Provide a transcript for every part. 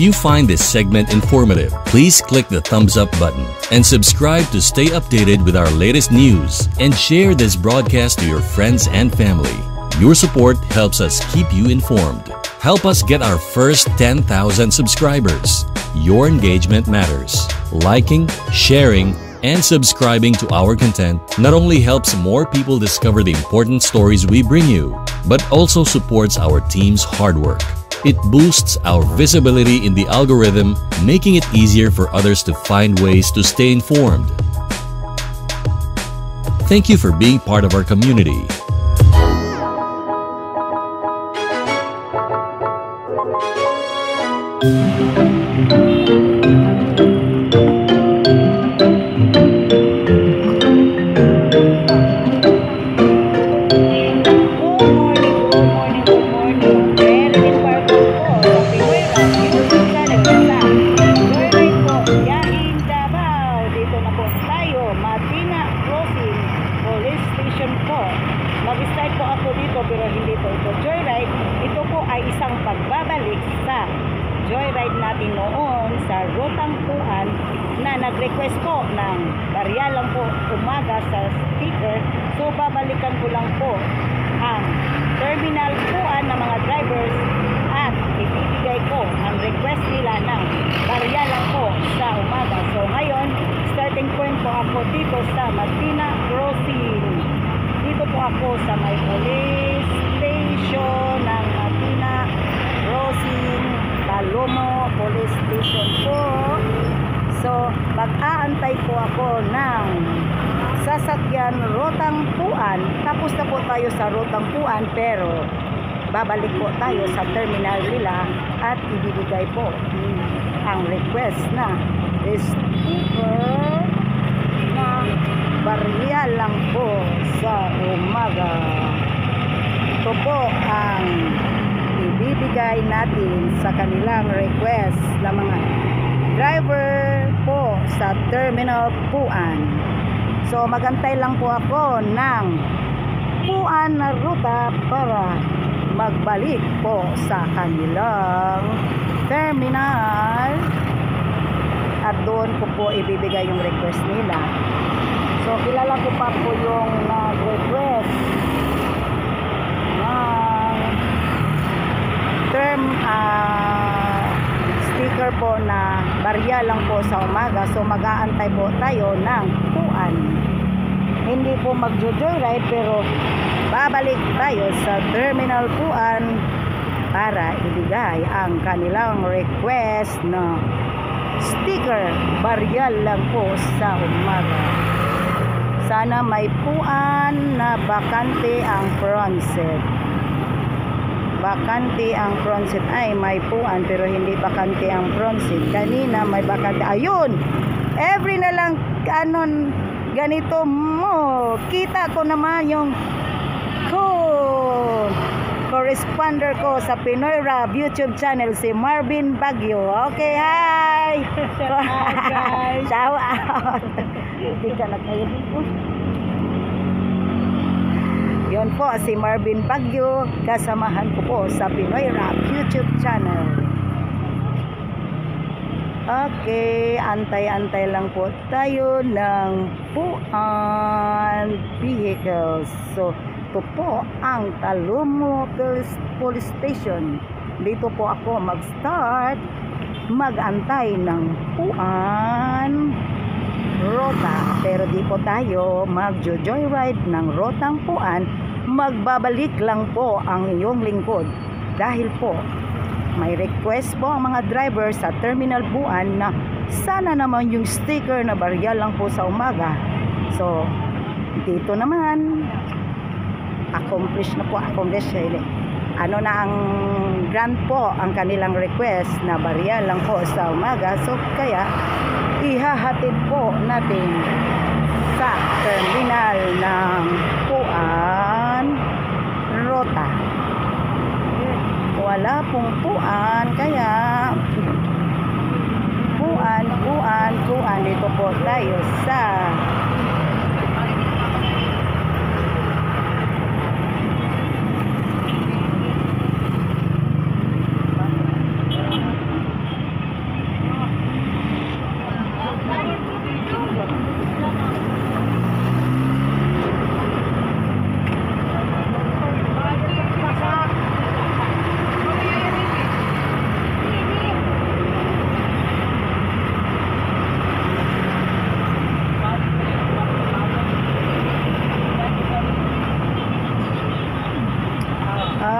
If you find this segment informative, please click the thumbs up button and subscribe to stay updated with our latest news, and share this broadcast to your friends and family. Your support helps us keep you informed. Help us get our first 10,000 subscribers. Your engagement matters. Liking, sharing, and subscribing to our content not only helps more people discover the important stories we bring you, but also supports our team's hard work. It boosts our visibility in the algorithm, making it easier for others to find ways to stay informed. Thank you for being part of our community. Mag-start po ako dito pero hindi po ito joyride. Ito po ay isang pagbabalik sa joyride natin noon sa Rotangpuan na nag-request po ng barya lang po umaga sa sticker. So babalikan ko lang po ang terminal puan ng mga drivers at ibibigay ko ang request nila ng barya lang po sa umaga. So ngayon, starting point po ako dito sa Matina Crossing. Dito po ako sa may police station ng Matina Crossing, Talomo Police Station po. So, mag-aantay po ako ng sasakyan Rotangpuan. Tapos na po tayo sa Rotangpuan, pero babalik po tayo sa terminal nila at ibibigay po ang request na sticker na barya lang po sa umaga. Ito po ang ibibigay natin sa kanilang request ng mga driver po sa Terminal Puan. So magantay lang po ako ng Puan na ruta para magbalik po sa kanilang terminal at doon ko po ibibigay yung request nila. So, kilala ko pa po yung nag-request ng term sticker po na barya lang po sa umaga. So, mag-aantay po tayo ng Puan. Hindi po mag-joyride pero babalik tayo sa Terminal Puan para ibigay ang kanilang request na sticker barya lang po sa umaga. Sana may puan na bakante ang front seat. Bakante ang front seat. Ay, may puan pero hindi bakante ang front seat. Kanina may bakante. Ayun! Every na lang ganito mo. Kita ko naman yung corresponder ko sa Pinoy Rap YouTube channel, si Marvin Baguio. Okay, hi! Shout out, guys! Shout out! Hindi ka na kayo dito. Yun po, si Marvin Baguio. Kasamahan ko po sa Pinoy Rap YouTube channel. Okay, antay-antay lang po tayo ng Puan vehicles. So, ito po ang Talomo Police Station. Dito po ako mag-start, mag-antay ng Puan Rota. Pero di po tayo mag-joyride ng Rotangpuan. Magbabalik lang po ang iyong lingkod. Dahil po, may request po ang mga driver sa Terminal Puan na sana naman yung sticker na barya lang po sa umaga. So, dito naman, accomplish na po, ano na ang grant po ang kanilang request na barya lang po sa umaga. So kaya ihahatid po natin sa terminal ng Puan Rota. Wala pong puan, kaya puan dito po tayo sa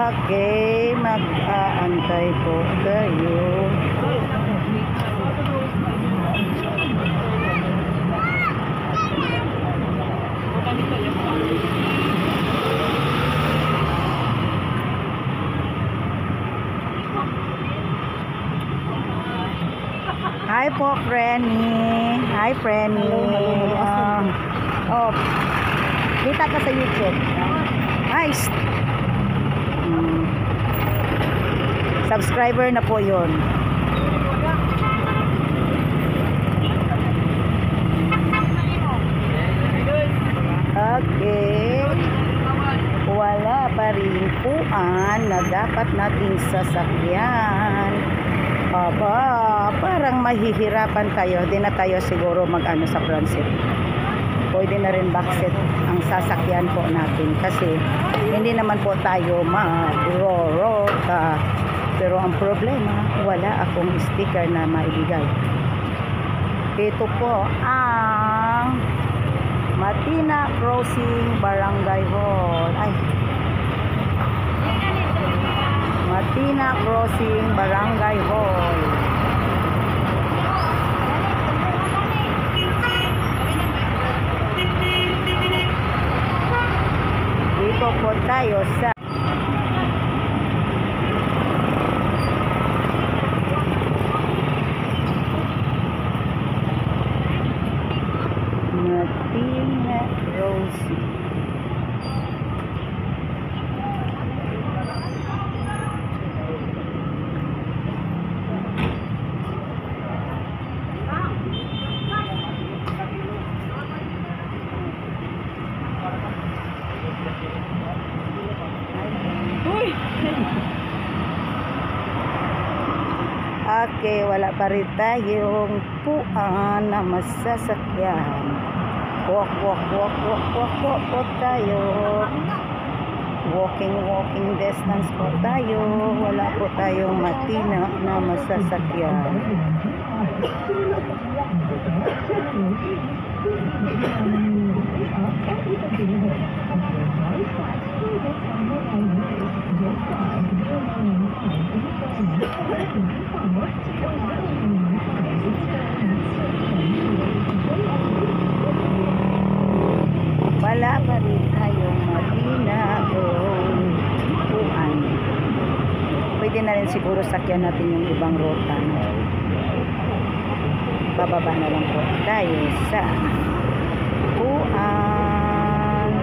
Okay, mag-aantay po tayo. Hi po, Frenny. Hi, Frenny. Kita ka sa YouTube. Nice. Subscriber na po yun. Okay. Wala pa rin puan na dapat nating sasakyan. Aba, parang mahihirapan tayo. Di na tayo siguro mag-ano sa transit. Pwede na rin backseat ang sasakyan po natin. Kasi hindi naman po tayo mag-rorota. Pero ang problema, wala akong sticker na maibigay. Ito po ang Matina Crossing Barangay Hall. Ay, Matina Crossing Barangay Hall. Dito po tayo sa Matina Crossing. Okay, wala pa rin tayong puan na masasakyan. Walk po tayo. Walking distance po tayo. Wala po tayong Matina na masasakyan. Wala pa rin tayong Matina o puan. Pwede na rin siguro sakyan natin yung ibang rota. Bababa na lang po tayo sa puan.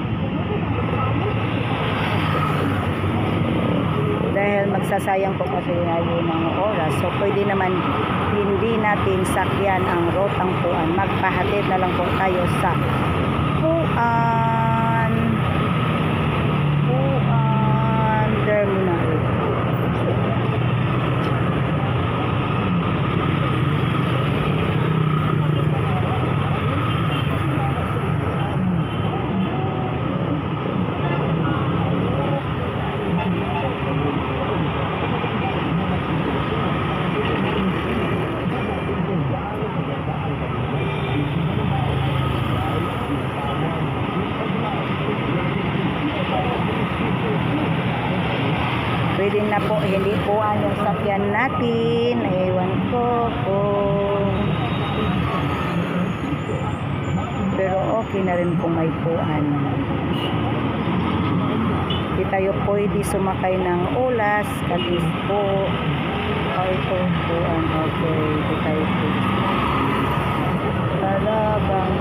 Dahil magsasayang po kasi tayo ng oras. So pwede naman hindi natin sakyan ang rotang puan. Magpahatid na lang po tayo sa puan terminal. Pwede na po, hindi po yung sakyan natin. Ewan ko kung pero okay na rin kung may puan. Hindi tayo pwede sumakay ng ulas katis po. Ito puan. Okay, hindi tayo pwede. Talagang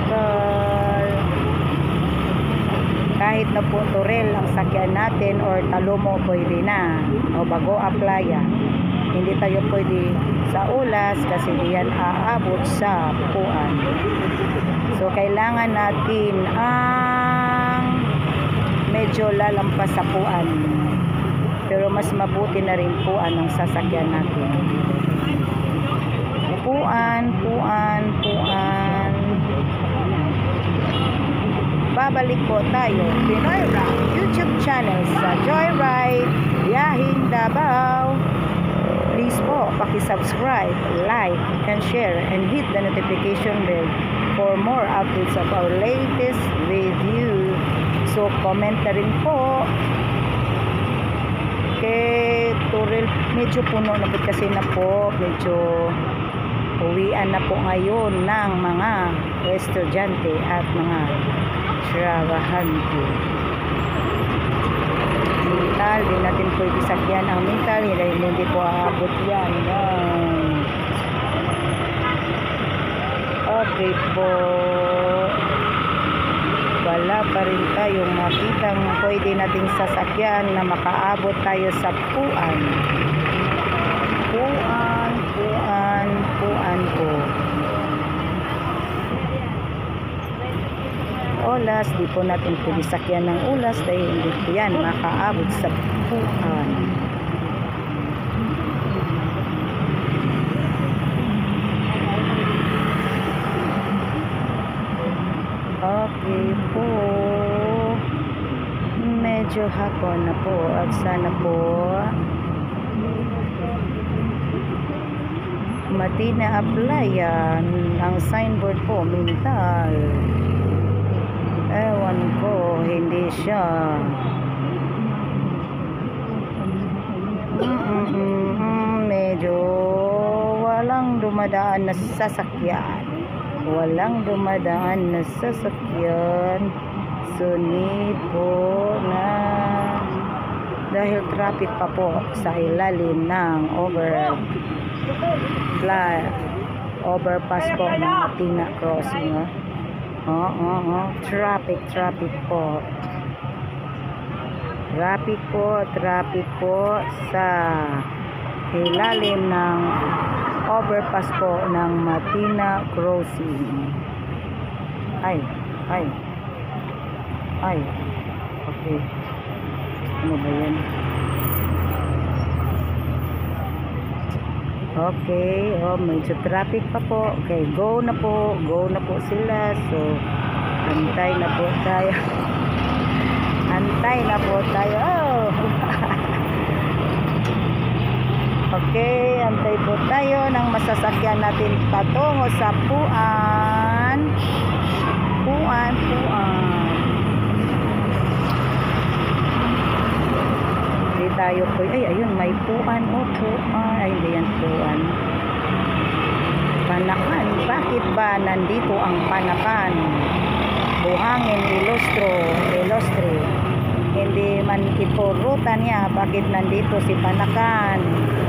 kahit na po Turel ang sakyan natin or Talomo pwede na o Bagoa Playa, hindi tayo pwede sa ulas kasi diyan aabot sa puan. So kailangan natin ang medyo lalampas sa puan, pero mas mabuti na rin puan ang sasakyan natin. Puan. Babalik po tayo Pinoy Rock YouTube channel sa Joyride Biyahing Davao. Please po paki-subscribe, like and share and hit the notification bell for more updates of our latest review. So comment na rin po Okay, Turil, medyo puno na po kasi na po, medyo uwian na po ngayon ng mga estudyante at mga trabahante. Mental, di natin pwede sakyan ang mental, hindi po aabot yan. Okay po, wala pa rin tayong makitang pwede nating sasakyan na makaabot tayo sa Puan po. Olas, di po natin pwede sakyan ng ulas dahil hindi po yan makaabot sa Puan. Okay po, medyo hapon na po at sana po Matina Aplayan ang signboard po, mental. Ewan ko, hindi siya. Medyo walang dumadaan na sasakyan. Sunod po na dahil traffic pa po sa ilalim ng overpass po ng Matina Crossing. Traffic po. Traffic po sa ilalim ng overpass po ng Matina Crossing. Ay. Okay. Ano ba yan? Okay. Medyo traffic pa po. Okay, go na po sila. So, antay na po tayo. Okay, antay po tayo ng masasakyan natin patungo sa Puan. Hindi tayo po. Ayun, may Puan. Ay, hindi yan Puan. Panakan. Bakit ba nandito ang Panakan? Buhangin, Ilostre. Hindi man ito ruta niya. Bakit nandito si Panakan?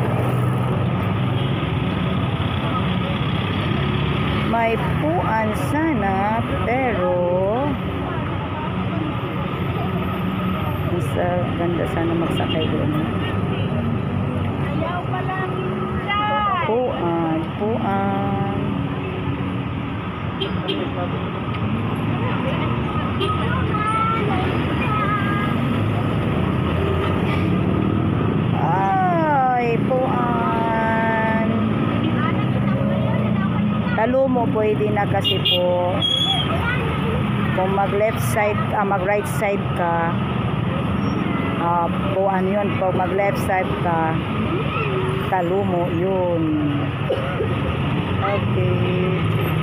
May Puan sana, pero sa ganda sana magsakay doon. Puan. Ay, Puan. Talumo pwede na kasi po. Kung mag right side ka, Puan yun. Pag mag left side ka, Talumo yun. Okay.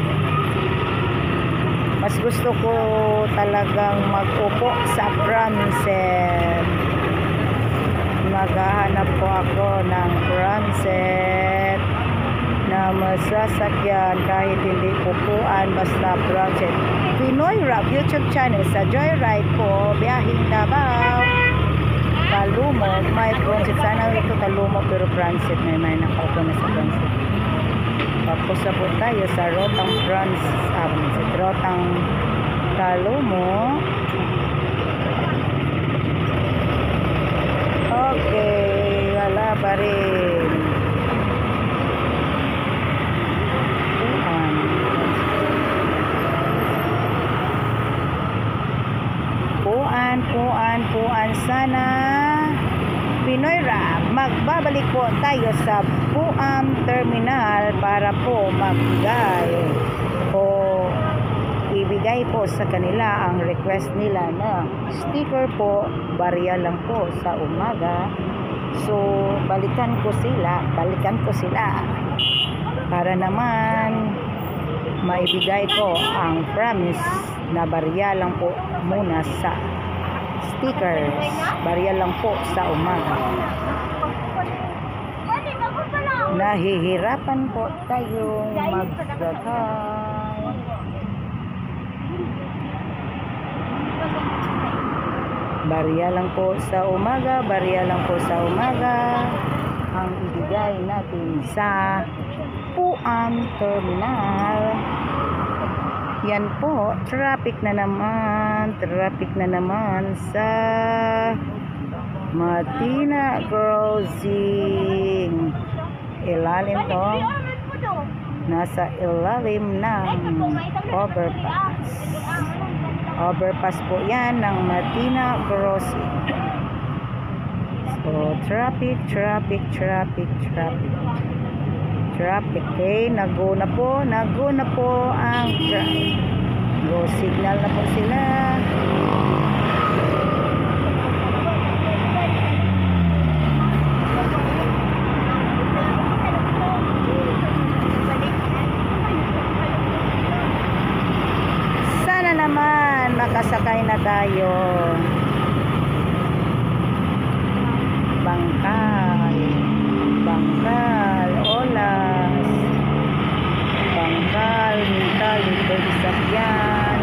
Mas gusto ko talagang mag-upo sa Pramset. Maghahanap po ako ng Pramset na masasakyan kahit hindi upuan, basta Pramset. Pinoy Rock YouTube channel sa Joyride po, biyahing Davao, Talumo. May Pramset sana ito Talumo, pero Pramset may nakaupo na sa Pramset. Tapos na po tayo sa Rotang Talumo. Okay, wala pa rin. Puan sana. Pinoy Rock, magbabalik po tayo sa Puan Terminal para po magbigay o ibigay po sa kanila ang request nila na sticker po. Barya lang po sa umaga. So balikan ko sila para naman maibigay ko ang promise na barya lang po muna sa stickers. Barya lang po sa umaga. Nahihirapan po tayong magsakay. Barya lang po sa umaga, barya lang po sa umaga ang ibigay natin sa Puan Terminal. Yan po, traffic na naman sa Matina Crossing. Ilalim to, nasa ilalim ng overpass po yan ng Matina Crossing. So traffic. Okay, nago na po ang traffic. Go signal na po sila. Sana naman makasakay na tayo. Bangkal, Olas, Bangkal, Mintali, Sakyan,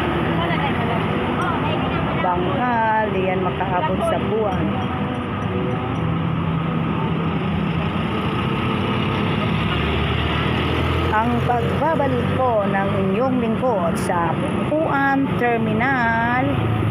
Bangkal, yan makaabot sa buwan. Ang pagbabalik po ng inyong lingkod sa Puan Terminal.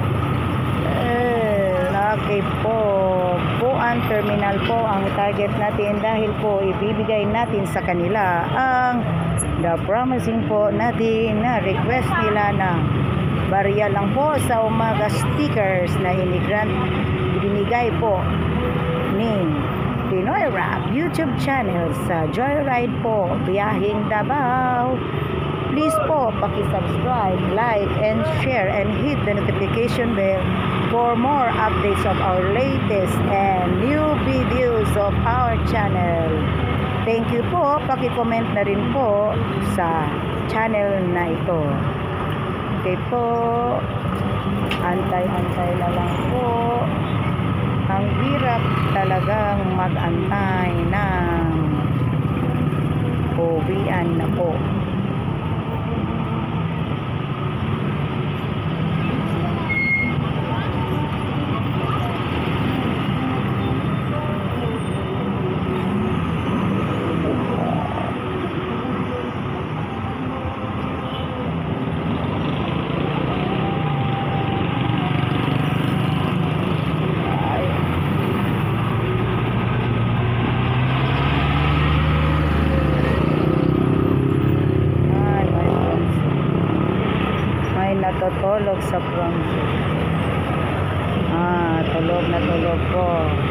Okay po, Puan Terminal po ang target natin dahil po ibibigay natin sa kanila ang the promising po natin na request nila na barya lang po sa umaga stickers na binigay po ni Pinoy Rap YouTube channel sa Joyride po, Biyahing Davao. Please po, paki-subscribe, like, and share, and hit the notification bell for more updates of our latest and new videos of our channel. Thank you po, paki-comment na rin po sa channel na ito. Okay po, antay-antay na lang po. Ang hirap talagang mag-antay ng uwian na po. Natutulog sa bronze. Tulog na tulog po.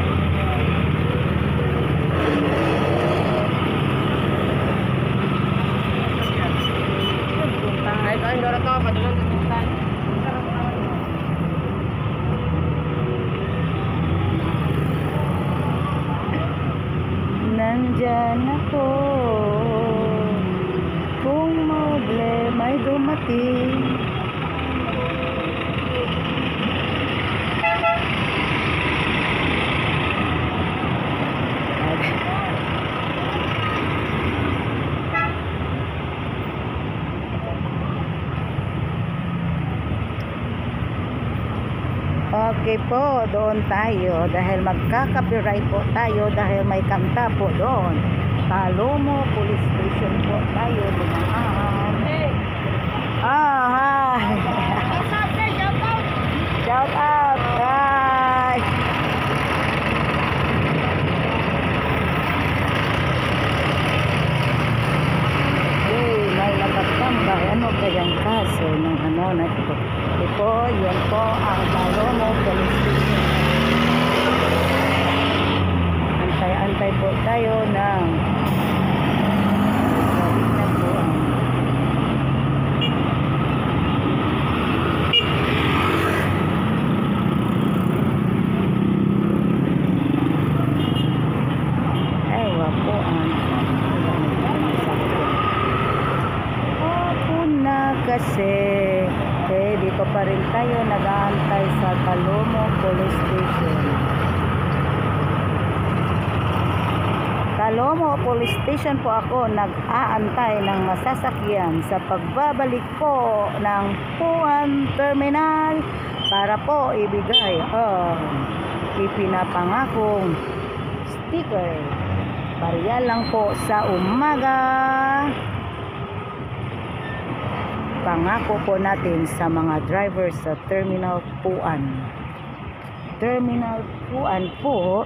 Nandyan ako, kung may dumating. Okay po, doon tayo dahil magka-copyright po tayo dahil may kanta po doon. Talomo Police Station po tayo dumaan. Hi! Shout out! Hi! Okay, may nakatambay. Ano kayang kaso ng ano na ito? Ito, yun po ang Talomo Police Station. Antay-antay po tayo ng kasi dito pa rin tayo nag Talomo Police Station. Talomo Police Station po ako nag-aantay ng masasakyan sa pagbabalik po ng Puan Terminal para po ibigay ang ipinapangakong sticker. Barya lang po sa umaga. Pangako po natin sa mga drivers sa Terminal Puan. Terminal Puan po.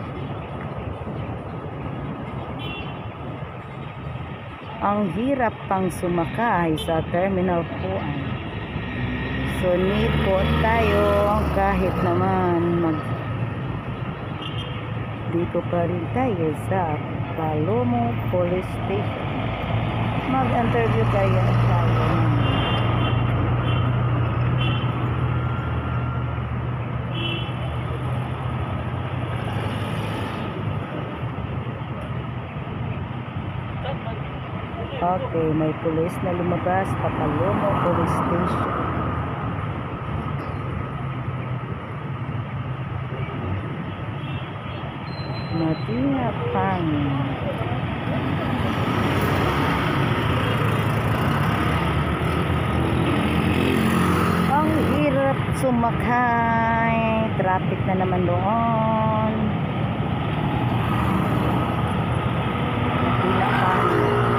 Ang hirap pang sumakay sa Terminal Puan. So need po tayo kahit naman dito pa rin tayo sa Talomo Police Station. Mag-interview tayo Okay, may pulis na lumabas sa Talomo Police Station. Matina pang. Ang hirap sumakay. Traffic na naman doon. Matina pang.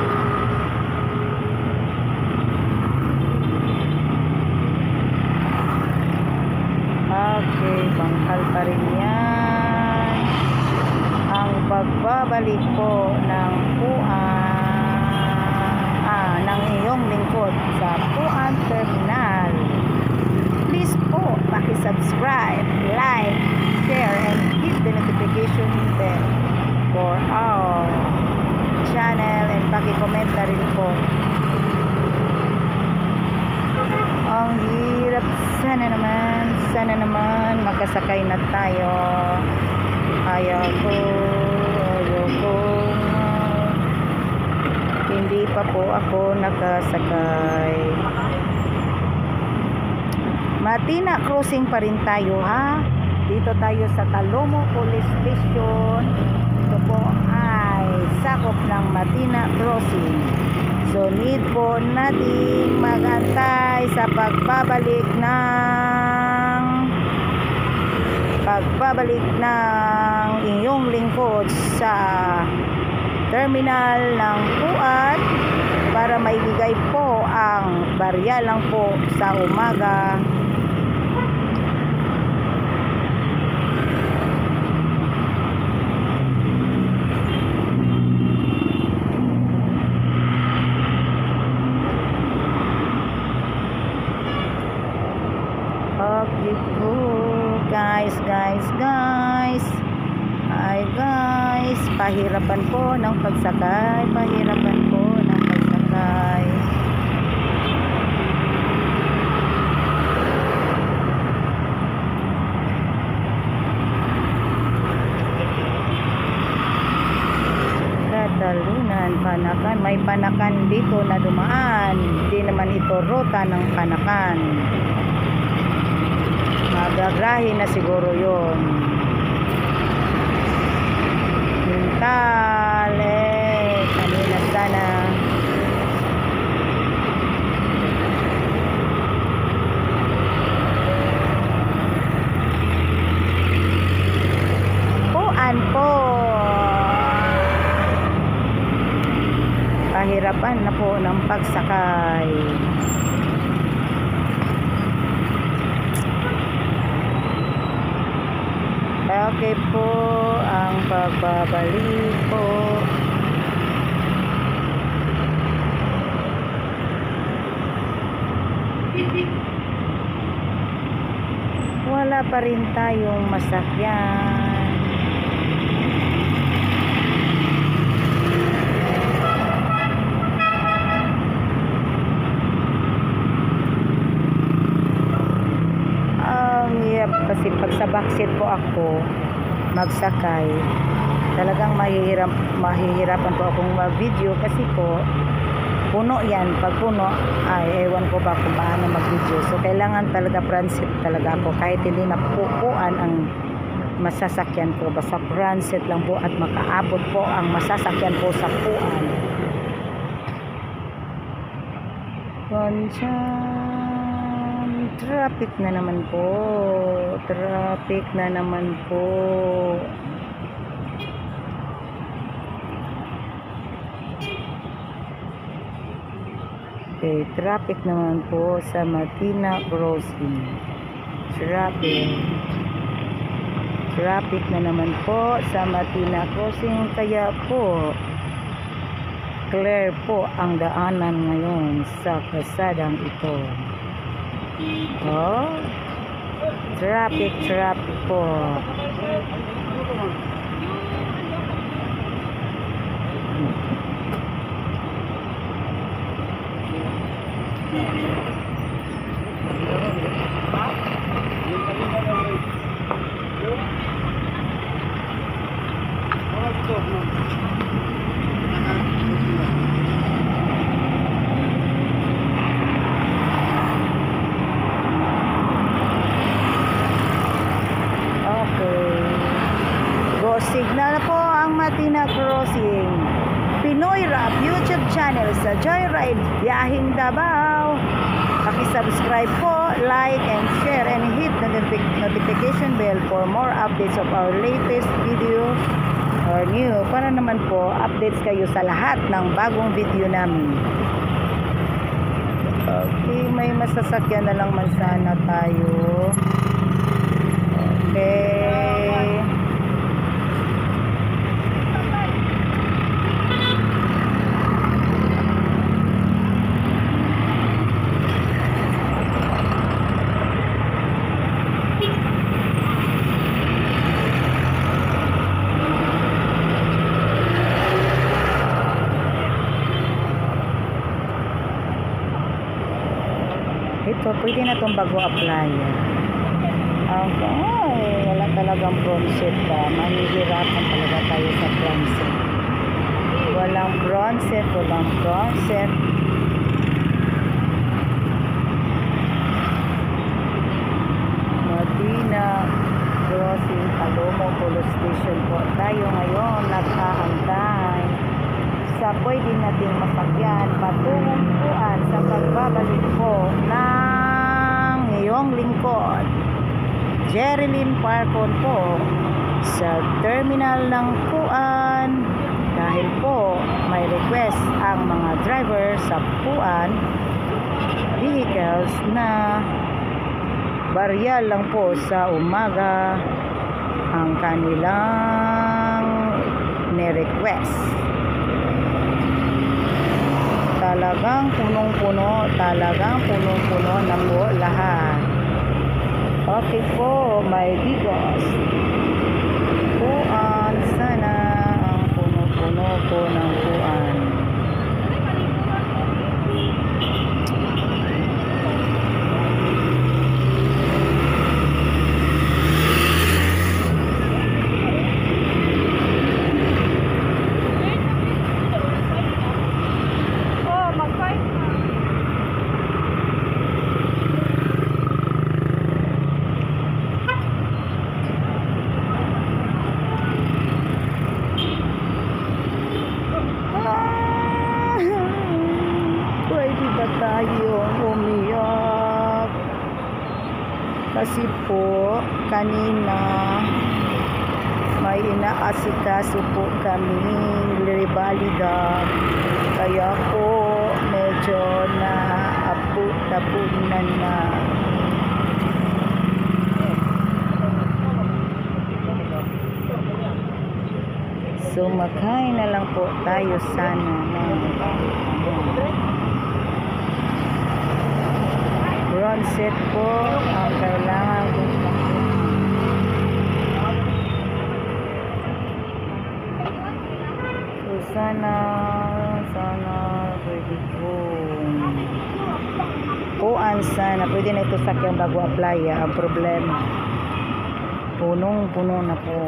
Okay, bangkal pa rin yan. Ang pagbabalik po ng ng iyong lingkod sa Puan Terminal. Please po, paki-subscribe, like, share, and hit the notification bell for our channel and paki-comment na rin po. Ang hirap. Sana naman makasakay na tayo. Ayoko hindi pa po ako nakasakay. Matina crossing pa rin tayo, ha. Dito tayo sa Talomo Police Station. Ito po ay sakop ng Matina crossing. So need po natin mag-antay sa pagbabalik ng iyong lingkod sa terminal ng Puan para maibigay po ang barya lang po sa umaga. Okay po, guys, pahirapan po ng pagsakay, Katalunan, Panakan, may Panakan dito na dumaan, hindi naman ito ruta ng Panakan. Magagrahe na siguro yun. Hintale kanina sana. Puan po. Pahirapan na po ng pagsakay. Okay po ang pagbabalik po. Wala pa rin tayong masakyan. Kasi pag sa backseat po ako magsakay, talagang mahihirapan po akong mag-video kasi po puno yan. Pag puno, ay ewan ko ba kung paano mag-video. So kailangan talaga transit talaga ako kahit hindi na pupuan ang masasakyan ko. Basta transit lang po at makaabot po ang masasakyan po sa puan. Ganyan. Traffic na naman po. Traffic na naman po. Okay, traffic naman po sa Martina Crossing. Traffic na naman po sa Martina Crossing. Kaya po clear po ang daanan ngayon sa kalsadang ito. Oh, traffic po. Signal po ang Martina Crossing. Pinoy Rap YouTube channel sa Joyride Biyahing Davao. Paki-subscribe po, like and share and hit the notification bell for more updates of our latest video or new. Para naman po updates kayo sa lahat ng bagong video namin. Okay, may masasakyan na lang man sana tayo. Okay. Ito, pwede na itong bago apply. Okay, wala talagang bronset ba? Mahihirapan talaga tayo sa bronset. Walang bronset. Martina Crossing, Talomo Police Station po. Tayo ngayon nag-aantay sa pwede nating masakyan patungong puan sa pagbabalik po ng iyong lingkod Jerilyn Parcon po sa terminal ng puan, dahil po may request ang mga driver sa puan vehicles na barya lang po sa umaga ang kanilang ni-request. Talagang punong-puno na po lahat. Okay po, my bigos. Puan, sana ang puno-puno po ng puan. Kasi po kanina may inaasikaso po kaming revalida, kaya po medyo napunan na. So makain na lang po tayo sana ng bronset po ang kailangan kong so sana pwede po puan, sana pwede na ito sakyang bago apply. Ang problema punong-puno na po.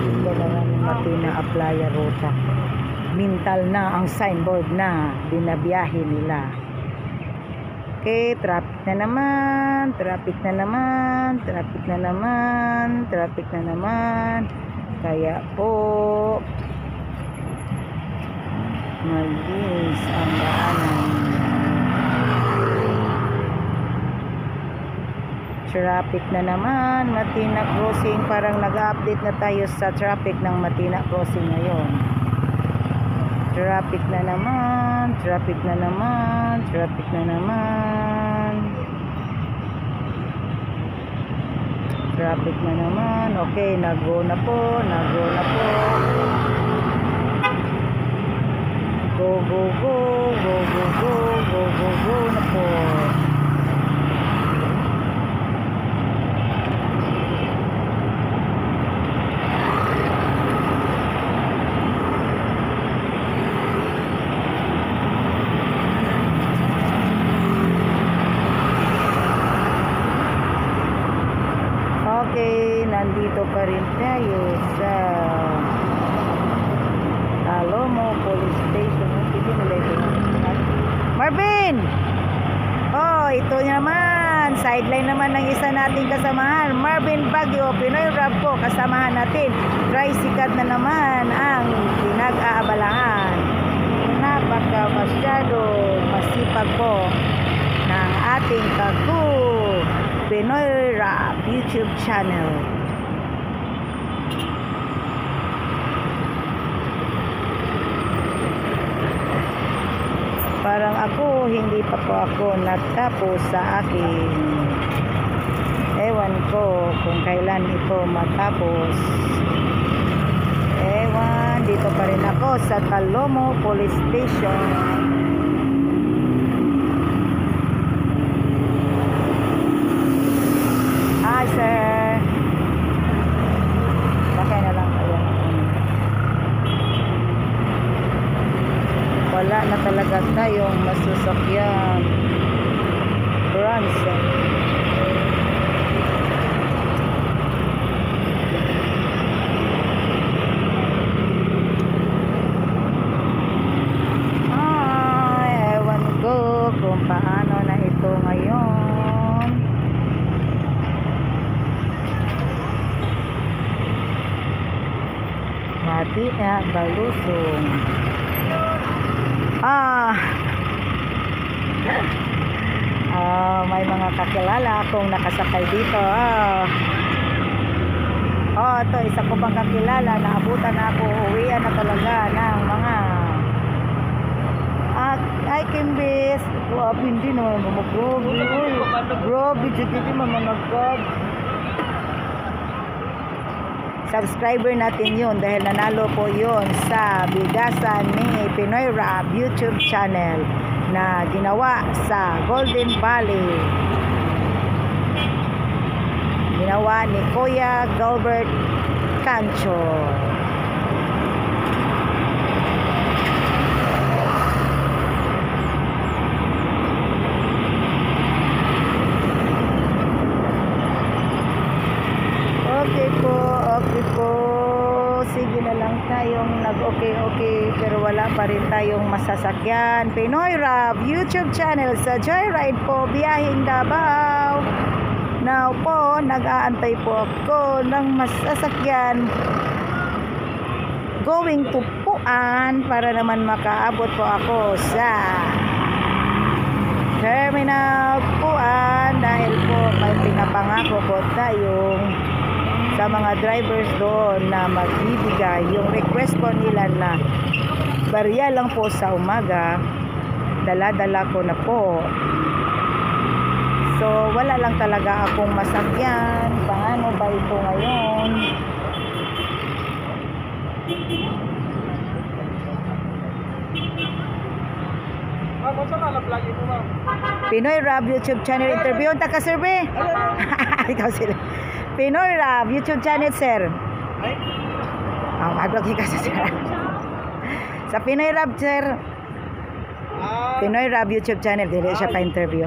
Ito na lang Matina Aplaya Ruta. Mintal na ang signboard na binabiyahe nila. Okay, traffic na naman, traffic na naman, traffic na naman, traffic na naman. Kaya po malinis ang daanan. Traffic na naman, Matina Crossing. Parang nag-update na tayo sa traffic ng Matina Crossing ngayon. Traffic na naman, traffic na naman, traffic na naman. Traffic na naman. Okay, nag-go na po, nag-go na po. Go, go, go, go, go, go, go, go, go na po. Okay, nandito pa rin tayo sa Talomo Police Station. Marvin! Oh, ito naman. Sideline naman ng isa nating kasamahan. Marvin Baguio, Pinoy Rap po. Kasamahan natin. Tricycad na naman ang pinag-aabalaan. Napaka masyado masipag po ng ating kaku Pinoy Rap YouTube channel. Parang ako, hindi pa po ako nagtapos sa akin. Ewan ko kung kailan ito matapos. Ewan, dito pa rin ako sa Talomo Police Station. Hi, sir. Bakit na lang kayo? Wala na talaga tayong masusakyan. Branson. Ay, ewan ko kung paano na ito ngayon. Matina Balusong. May mga kakilala akong nakasakay dito. Ito, isa ko pang kakilala. Naabutan na ako. Uwian na talaga ng mga ay Kimbis. Grabe, hindi naman mag-grabe. Grabe, hindi naman mag-grabe. Subscriber natin yun dahil nanalo po yun sa bigasan ni Pinoy Rap YouTube channel na ginawa sa Golden Valley. Ginawa ni Kuya Gilbert Cancho. Okay po. Sige na lang tayong nag-okay pero wala pa rin tayong masasakyan. Pinoy Rap YouTube channel sa Joyride po, biyaheng Davao. Now po, nag-aantay po ako ng masasakyan going to Puan para naman makaabot po ako sa Terminal Puan dahil po may pinapangako po tayong sa mga drivers doon na magbibigay yung request po nila na barya lang po sa umaga, dala-dala ko na po. So wala lang talaga akong masakyan. Paano ba ito ngayon? Pinoy Rap YouTube channel interview. Taka survey. Ikaw sila. Pinoy Rap YouTube channel, sir. Mag-vlog kasi sir. Sa Pinoy Rap, sir. Pinoy Rap YouTube channel. Dili siya pa-interview.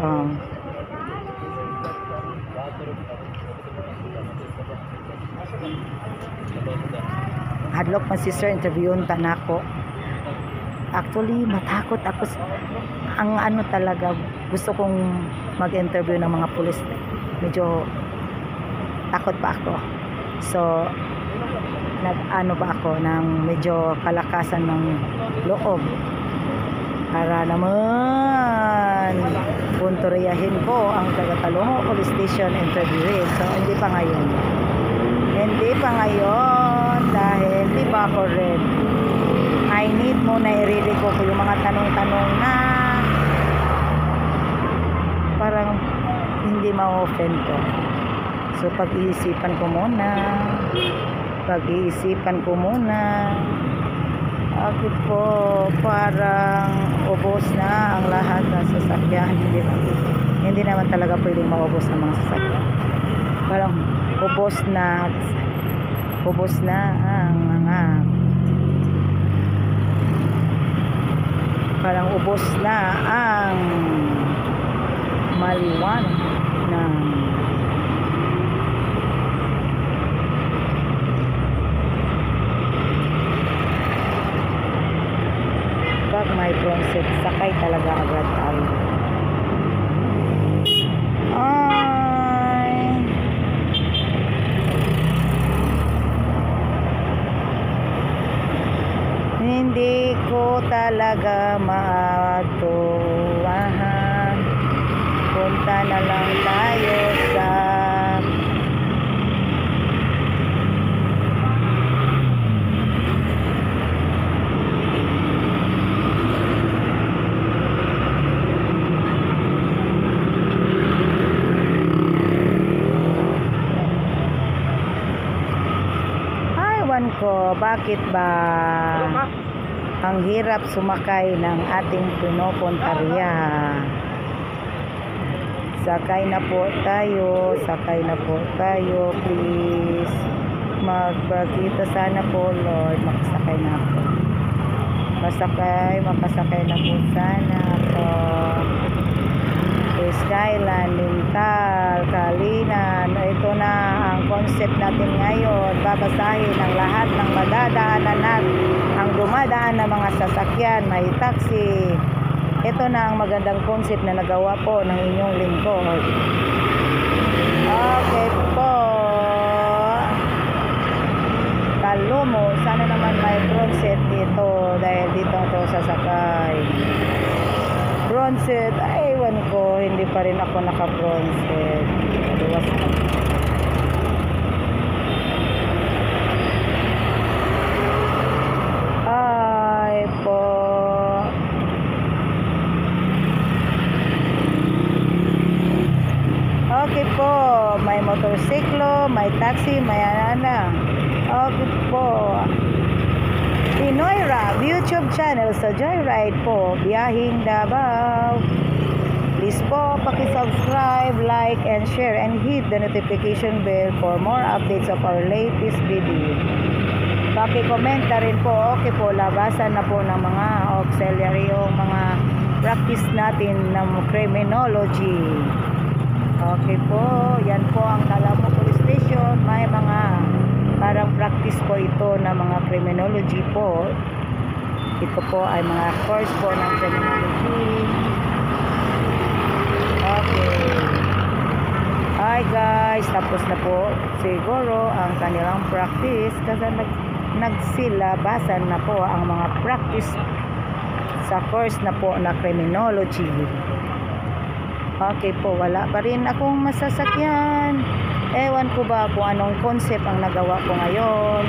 hadlok man si sir, interviewon ta nako. Actually, matakot ako. Ang ano talaga, gusto kong mag-interview ng mga pulis. Medyo takot pa ako. So, nag-ano ba ako ng medyo kalakasan ng loob para naman puntoriyahin ko ang taga-Talongo Police Station interviewin. So, hindi pa ngayon dahil di ba ako rin I need muna i-ready ko yung mga tanong-tanong na parang hindi ma-offend ko. So pag-iisipan ko muna bakit po parang ubos na ang lahat ng sasakyan. Hindi naman talaga pwedeng maubos ng mga sasakyan. Parang ubos na ang mga parang ubos na ang maliwan ng pag may bronset, sakay talaga agad tayo. Hindi ko talaga maatuwahan. Punta na lang tayo sa ewan ko, bakit ba ang hirap sumakay ng ating pinupuntarya. Sakay na po tayo, please. Magpakita sana po, Lord. Makasakay na ako. Makasakay na po sana ako. Skyline, Lintal, Kalinan. Ito na ang concept natin ngayon. Babasahin ang lahat ng madadaanan natin. Ang dumadaan na mga sasakyan, may taxi. Ito na ang magandang concept na nagawa po ng inyong lingkod. Okay po. Talongo, sana naman may concept dito dahil dito ako sasakay. Bronset, ay ewan ko, hindi pa rin ako naka-bronset. Ay po. Okay po, may motorsiklo, may taxi, may ana. Okay po. Pinoy Rap YouTube channel sa Joyride po, Biyahing Davao. Please po, paki-subscribe, like, and share, and hit the notification bell for more updates of our latest video. Paki-comment na rin po. Okay po, labasan na po ng mga auxiliary o mga practice natin ng criminology. Okay po, yan po ang Talongo Police Station. May mga parang practice po ito na mga criminology po. Ito po ay mga course po ng criminology. Okay. Hi guys, tapos na po siguro ang kanilang practice kasi nagsilabasan na po ang mga practice sa course na po na criminology. Okay po, wala pa rin akong masasakyan. Ewan ko ba kung anong concept ang nagawa ko ngayon.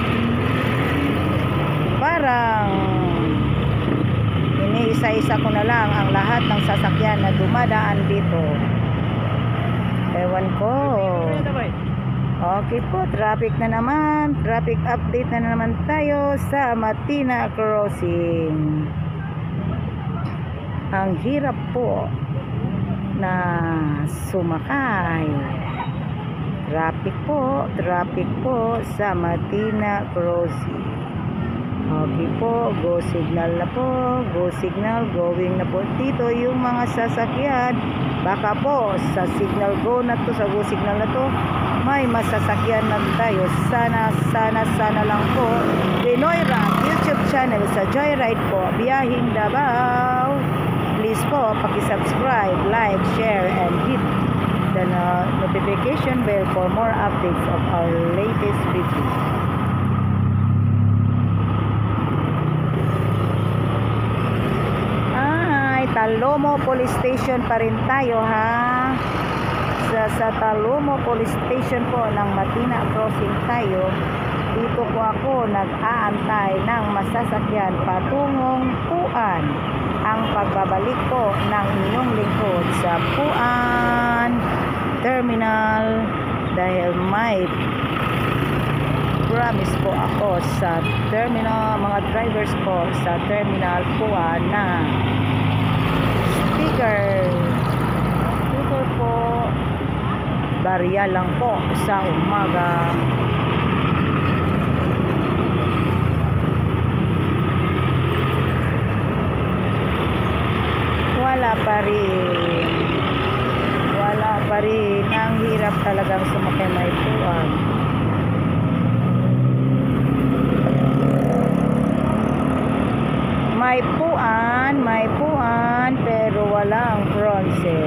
Parang iniisa-isa ko na lang ang lahat ng sasakyan na dumadaan dito. Ewan ko. Okay po, traffic na naman. Traffic update na naman tayo sa Matina Crossing. Ang hirap po na sumakay. Traffic po sa Matina Crossing. Okay po, go signal na po. Go signal, going na po dito yung mga sasakyan. Baka po sa signal go na to, sa go signal na to, may masasakyan na tayo. Sana lang po. Pinoy Rock YouTube channel sa Joyride po, Biyahing Davao. Please po, paki-subscribe, like, share, and hit the notification bell for more updates of our latest videos. Talomo Police Station pa rin tayo, ha. Sa Talomo Police Station po ng Matina Crossing tayo. Dito po ako nag-aantay ng masasakyan patungong Puan. Ang pagbabalik po ng inyong lingkod sa Puan Terminal dahil may promise po ako sa terminal, mga drivers po sa Terminal Puan na sticker po, barya lang po sa umaga. Wala pa rin ang hirap talagang sumakay may Puan. May puan pero walang bronze.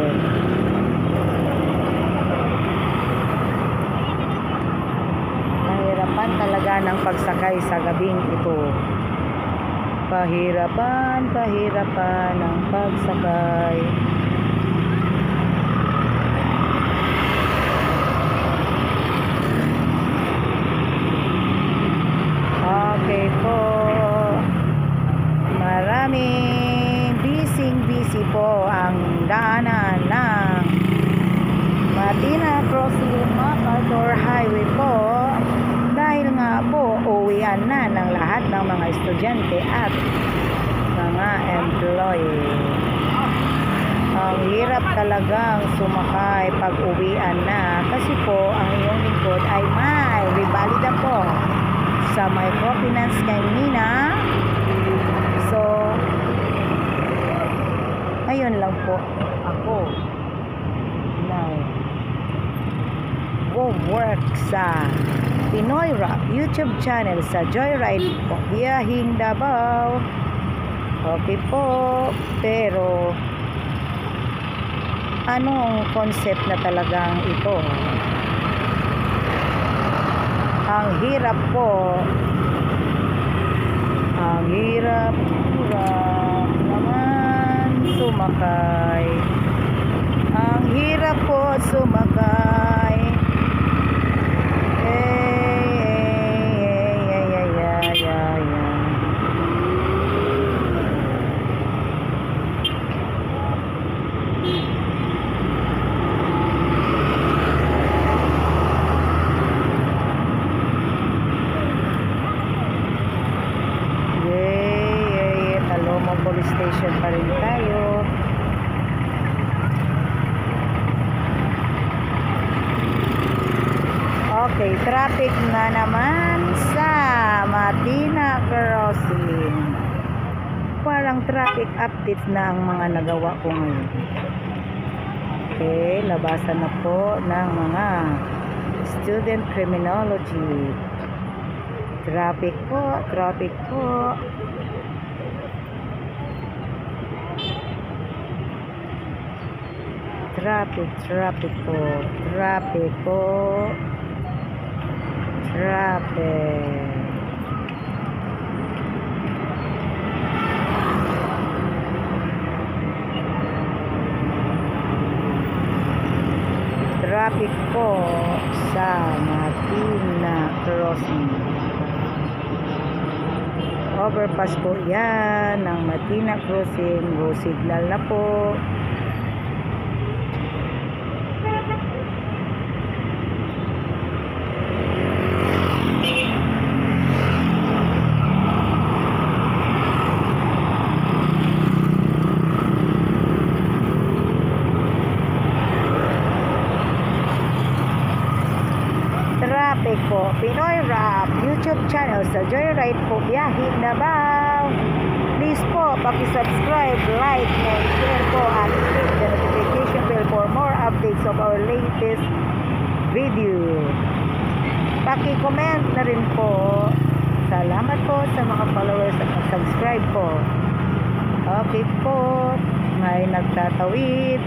Mahirapan talaga ng pagsakay sa gabing ito. Pahirapan ng pagsakay. Okay po. Maraming busy po ang daanan ng Matina Crossing MacArthur Highway po dahil nga po uwian na ng lahat ng mga estudyante at mga employee. Ang hirap talagang sumakay pag uwian na kasi po ang iyong lingkod ay may revalida po sa microfinance kanina. So, ayun lang po ako na work sa Pinoy Rock YouTube channel sa Joyride po, Biyahing Davao. Okay po, pero anong concept na talagang ito? Ang hirap po. Ang hirap naman sumakay. Ang hirap po sumakay. Police station pa rin tayo. Okay, traffic na naman sa Matina Crossing. Parang traffic updates na ang mga nagawa ko ngayon. Okay, labasan na po ng mga student criminology. Traffic po. Traffic po. Traffic po sa Matina Crossing. Overpass po yan ng Matina Crossing. Go signal na po. Traffic po, Pinoy Rock YouTube channel sa Joyride po, Biyahing Davao. Please po, paki-subscribe, like, and share po at click the notification bell for more updates of our latest video. Paki-comment na rin po. Salamat po sa mga followers at subscribe po. Okay po, may nagtatawid.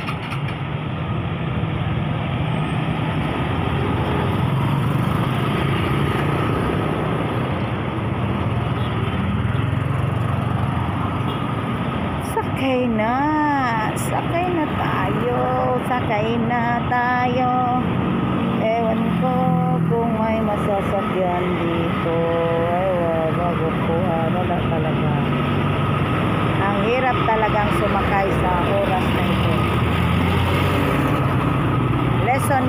Sakay na tayo. Ewan ko kung may masasakyan dito. Bago po, wala talaga. Ang hirap talagang sumakay sa oras na ito. Lesson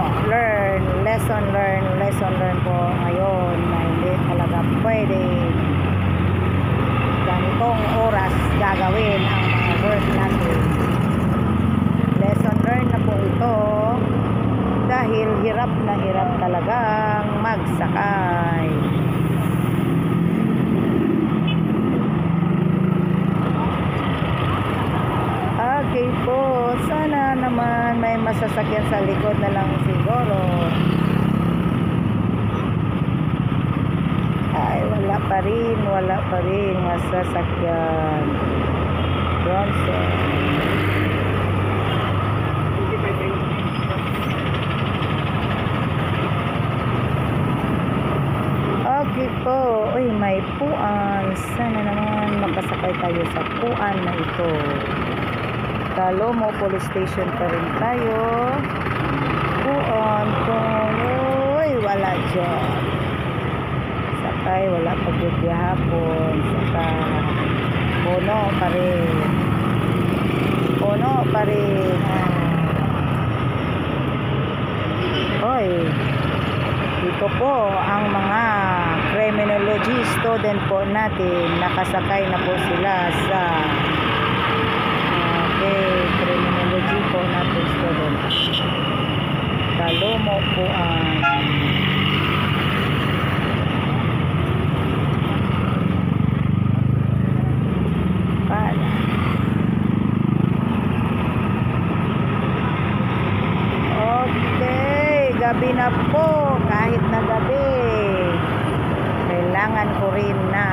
learn po ngayon na hindi talaga pwede ganitong oras gagawin ang mga work natin. Lesson learn na po ito dahil hirap na hirap talagang magsakay. Okay po, sana naman may masasakyan sa likod na lang siguro. Ay, wala pa rin masasakyan. Bronson. Okay po. Uy, may puan. Sana naman makasakay tayo sa puan na ito. Talomo Police Station pa rin tayo. Puan po. Uy, wala dyan. Sakay, wala pag-uti hapon. Saka puno pa rin. Hoy, dito po ang mga criminology student po natin. Nakasakay na po sila sa criminology po natin student. Talomo po ang gabi na po, kahit na gabi kailangan ko rin na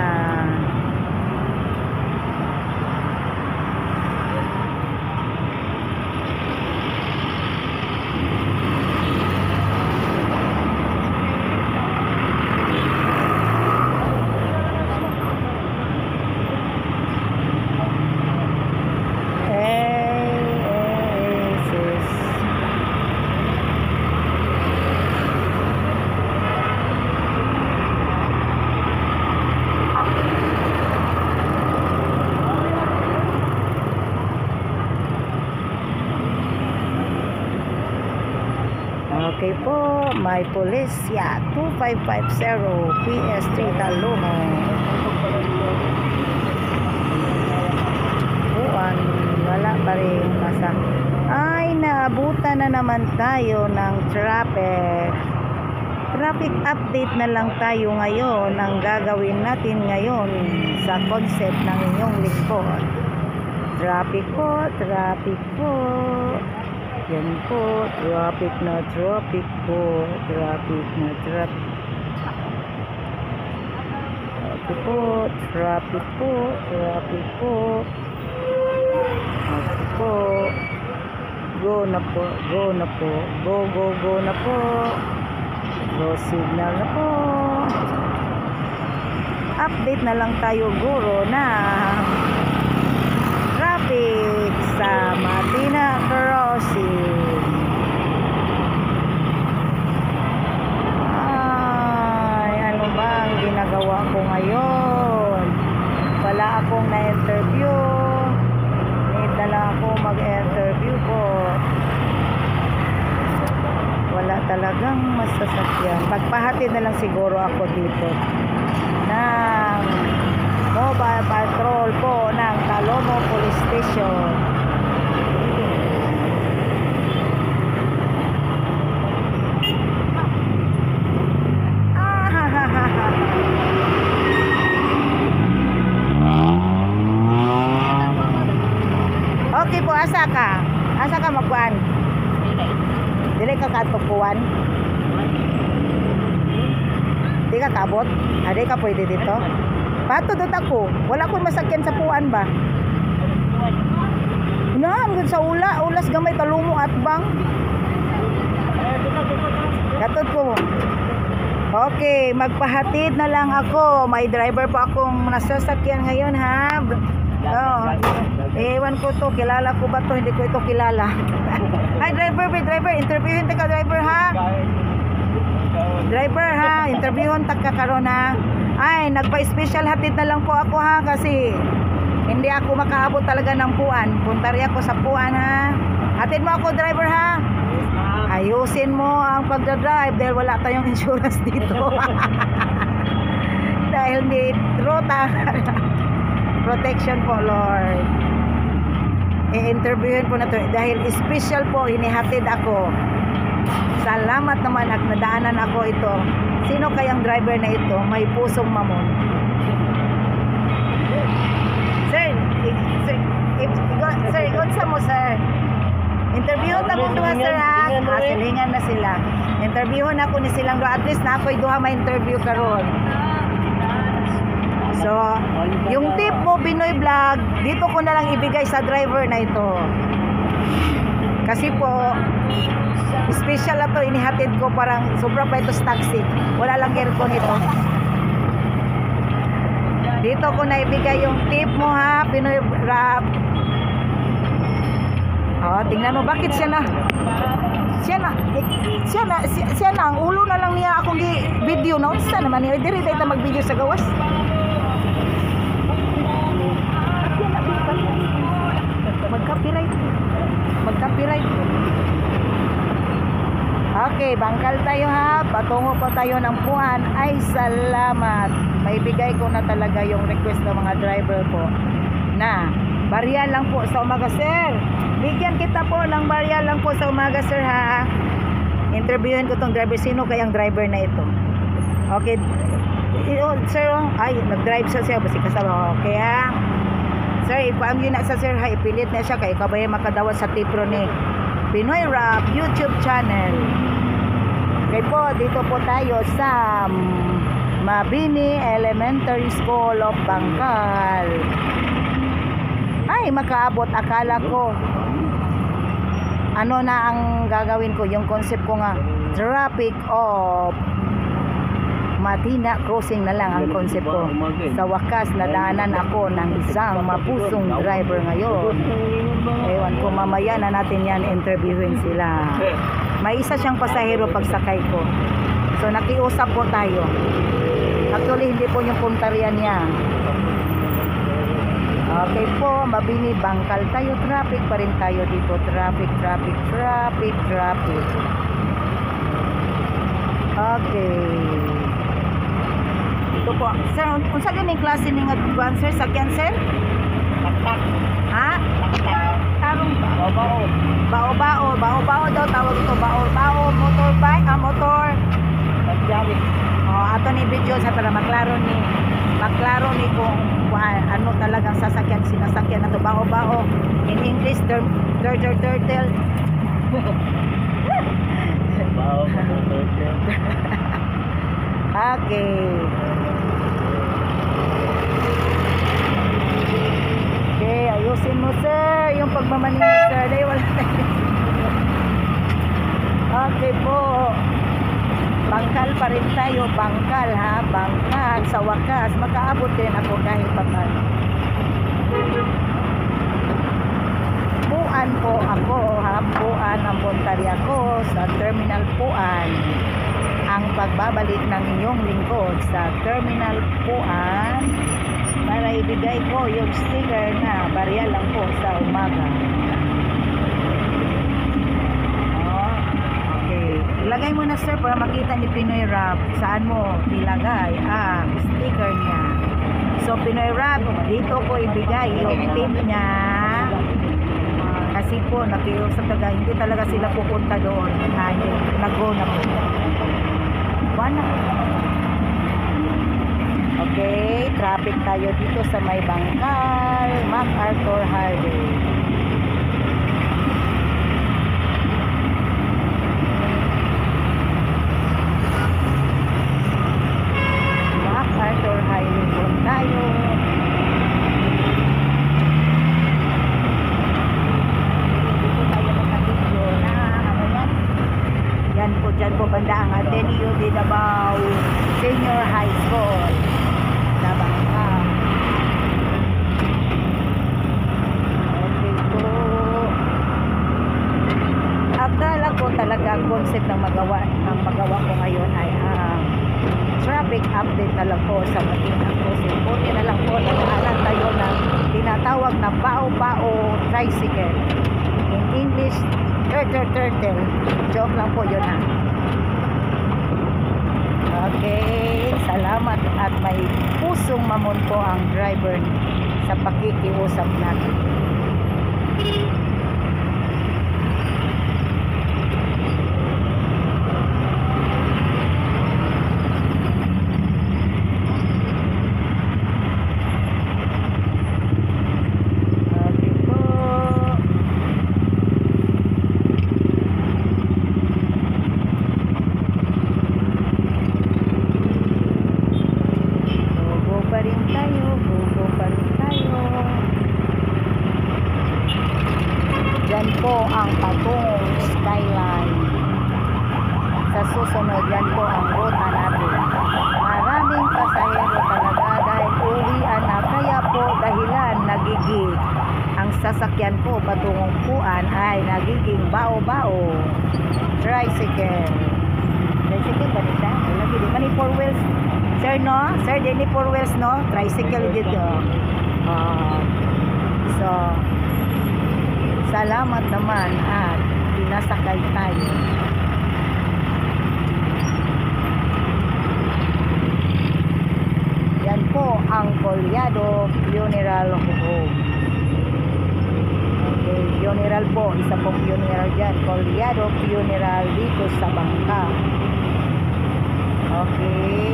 okay po, may Policia 2550 PS3 Talomo. Buwan, wala pa rin masa. Ay, naabutan na naman tayo ng traffic update na lang tayo ngayon. Ang gagawin natin ngayon sa concept ng inyong lingkod. Traffic po. Yan po, traffic po. Okay po, traffic po. Okay po. Go na po. Go na po. Go signal na po. Update na lang tayo guro na traffic sa Matina Crossing. Ay, ano ba ang ginagawa ko ngayon? Wala akong na-interview. Need na lang ako mag-interview po. Wala talagang masasakyan. Pagpahatid na lang siguro ako dito ng mobile patrol po ng Talomo Police Station. Okay po, asa ka magkuhan? Dili ka katupuan. Di ka kabot? Di ka pwede dito? Pato dot ako. Wala ko masakyan sa puan ba? Hanggang sa ulas gamay talumo at bang. Katod ko. Okay, magpahatid na lang ako. May driver pa akong nasasakyan ngayon, ha? Oh. Ewan ko to, kilala ko ba to? Hindi ko ito kilala. Hi driver, interviewin ta ka driver, ha? Driver, ha? Interviewin ta ka karon, ha? Ay, nagpa-special hatid na lang po ako, ha? Kasi hindi ako makaabot talaga ng puan. Puntarya ko sa puan, ha? Hatid mo ako, driver, ha? Ayusin mo ang pagdadrive dahil wala tayong insurance dito. Dahil may rota. Protection po, Lord. I-interviewin po na to dahil special po, hinihatid ako. Salamat naman at nadaanan ako ito. Sino kayang driver na ito? May pusong mamon. Sir, igonsa mo, sir. Interviewon na kong duha, sir, ha? Silingan na sila. Interviewon na ko ni silang duha. At least na ako'y duha ma-interview karon. So, yung tip mo, Pinoy Vlog, dito ko na lang ibigay sa driver na ito. Kasi po, special na to, inihatid ko parang sobra pa ito sa taxi. Wala lang aircon ito. Dito ko na ibigay yung tip mo, ha, Pinoy Rap. Oh, tingnan mo, bakit siya na ang ulo na lang niya akong video na. Saan naman niya? Diri tayo mag-video sa gawas. Mag-copyright. Okay, bangkal tayo, ha. Patungo po tayo ng puan. Ay, salamat. Maibigay ko na talaga yung request ng mga driver po na barya lang po sa umaga, sir. Bigyan kita po ng barya lang po sa umaga, sir, ha. Interviewin ko tong driver. Sino kayang driver na ito? Okay. Sir, ay, nag-drive siya, basi kasama. Okay, ha. Sir, ipaamyo na sa sir, ha. Ipilit na siya kay kabay makadawat sa tipro ni Pinoy Rap YouTube channel. Okay po, dito po tayo sa Mabini Elementary School of Bangkal. Ay, makaabot. Akala ko ano na ang gagawin ko, yung concept ko nga traffic of Matina crossing na lang ang concept ko. Sa wakas, nadaanan ako ng isang mapusong driver ngayon. Ewan ko, mamaya na natin yan interviewin sila. May isa siyang pasahero pagsakay ko. So nakiusap po tayo. Actually, hindi po yung puntarya niya. Okay po, Mabini, Bangkal tayo. Traffic pa rin tayo dito. Traffic. Okay. Ito po. Sir, unsa ganing klase ning advance, sir? Sakyan, sir? Tak-tak. Ha? Tak-tak. Tarong ba? Bao-bao. Bao daw tawag ito. Bao, motorbike, motor. Pagjawi. Ato ni video sa para maklaro ni kung ano talagang sasakyan, sinasakyan na to. Bao. In English, turtle. Bao, turtle. Okay. Okay, ayusin mo, sir. Yung pagmamanin, sir. Dahil wala tayo. Okay po. Bangkal pa rin tayo. Bangkal, ha? Bangkal. Sa wakas, makaabot din ako kahit paano. Puan po ako, ha? Puan ang puntarya ko sa Terminal Puan. Ang pagbabalik ng inyong lingkod sa Terminal Puan para ibigay ko yung sticker na barya lang po sa umaga. Okay. Ilagay mo na, sir, para makita ni Pinoy Rap saan mo ilagay ang sticker niya. So Pinoy Rap, dito ko ibigay yung tip niya. Kasi po nakiusap talaga, hindi talaga sila pupunta doon. Nag-go na po. Okay, traffic tayo dito sa may Bangkal, MacArthur Highway. dyan po banda ang Ateneo de Davao Senior High School. Nabangka. Okay po. Akala ko talaga ang concept ng magawa ko ngayon ay traffic update na lang po sa Matinang Crossing. Buti na lang po nagaalan tayo na tinatawag na bao-bao tricycle. In English, turtle. Joke lang po yun ha. Okay, salamat at may pusong mamon po ang driver sa pakikiusap natin. Yan po ang patong skyline. Sa susunod, yan po ang ruta natin. Maraming pasahero talaga dahil uwian na. Kaya po dahilan nagiging ang sasakyan po patungong puan ay nagiging bao-bao tricycle. Tricycle ba nito? Lagi di man 4 wheels. Sir no? Sir, di 4 wheels no? Tricycle dito. So salamat naman at pinasakay tayo. Yan po ang Collado Funeral Home. Okay, funeral po. Isa pong funeral dyan. Collado Funeral dito sa Bangka. Okay.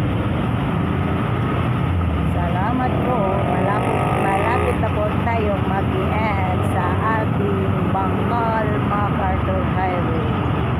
Salamat po. Malapit na po tayo mag-i-end sa ating Bangkal MacArthur Highway.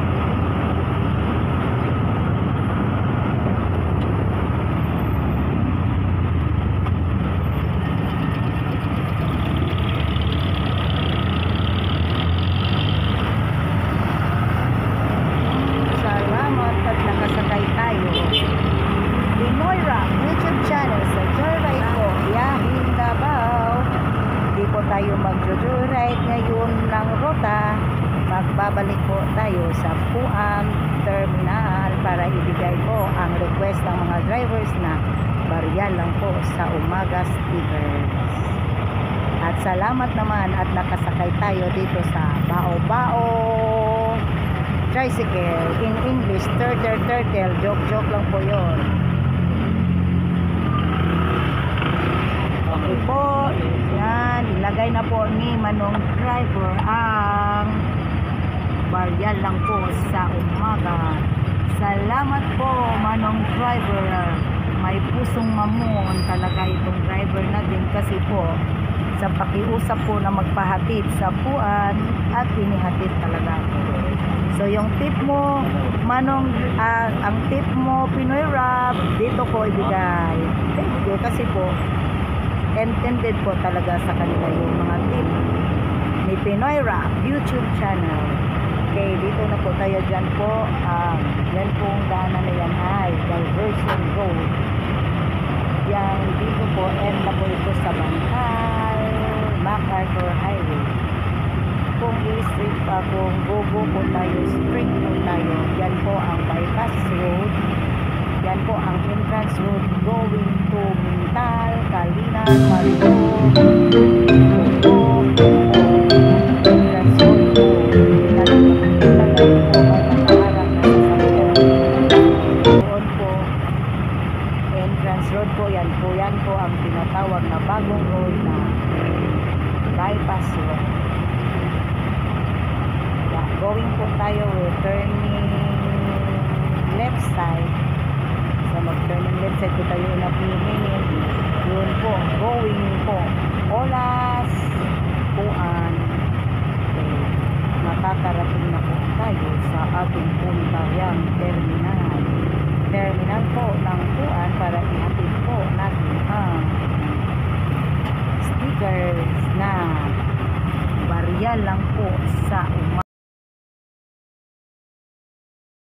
Salamat at nakasakay tayo. Pinoy Rock YouTube channel sa Joyride po, Yahin Davao. Hindi po tayo mag-joyride ngayon ng ruta. Magbabalik po tayo sa Puan Terminal para ibigay po ang request ng mga drivers na barya lang po sa umaga stickers. At salamat naman at nakasakay tayo dito sa bao-bao tricycle. In English, turtle. Joke lang po yun. Okay po, yan, ilagay na po ni Manong driver ang barya lang po sa umaga. Salamat po Manong driver, may pusong mamon talaga itong driver natin kasi po sa pakiusap po na magpahatid sa puan at inihatid talaga po. So yung tip mo Manong, ang tip mo Pinoy Rap, dito po ibigay. Thank you kasi po intended po talaga sa kanila yung mga tip ni Pinoy Rap YouTube channel. Okay, dito na po tayo dyan po. Yan pong daanan na yan ay Diversion Road. Yan dito po, end na po ito sa Bangkal MacArthur Highway. Kung i-straight pa, kung go po tayo, straight po tayo, yan po ang bypass road. Yan po ang entrance road going to Mintal, Kalinan, Maribog, entrance road po. Entrance road po, yan po ang tinatawag na bagong road na bypass road. Going po tayo, turning left side. So mag-turning left side po tayo na piningin. Yun po, going po Olas Puan. Okay. Makakarating na po tayo sa ating puntayang terminal po ng Puan para ihatid po natin ang stickers na barya lang po sa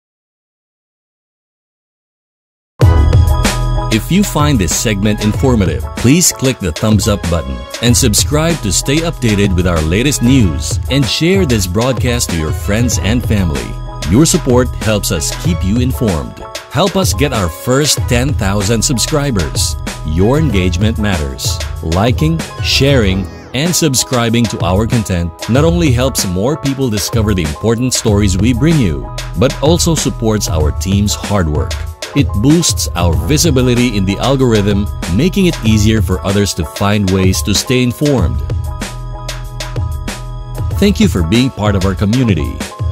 If you find this segment informative, please click the thumbs up button and subscribe to stay updated with our latest news and share this broadcast to your friends and family. Your support helps us keep you informed. Help us get our first 10,000 subscribers. Your engagement matters. Liking, sharing, and subscribing to our content not only helps more people discover the important stories we bring you, but also supports our team's hard work. It boosts our visibility in the algorithm, making it easier for others to find ways to stay informed. Thank you for being part of our community.